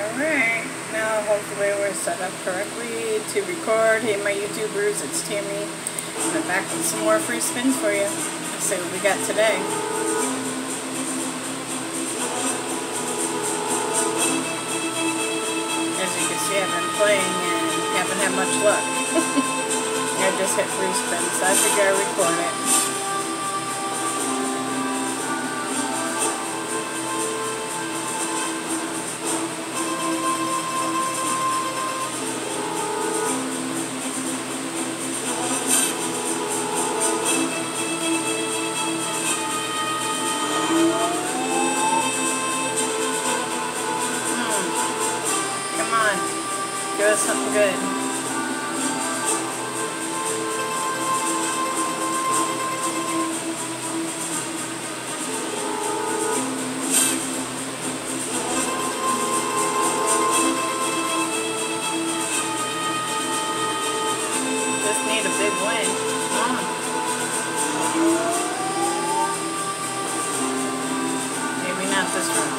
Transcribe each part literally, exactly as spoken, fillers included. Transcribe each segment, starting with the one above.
Alright, now hopefully we're set up correctly to record. Hey my YouTubers, it's Tammy. I'm back with some more free spins for you. Let's see what we got today. As you can see, I've been playing and haven't had much luck. I just hit free spins, so I figure I record it. Give us something good. Just need a big win. Come on. Maybe not this round.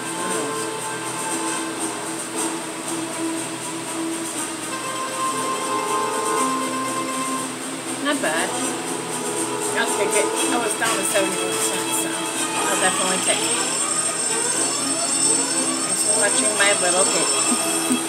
Not bad. I'll take it. I was down to seventy-one cents, so I'll definitely take it. Thanks for watching my little game.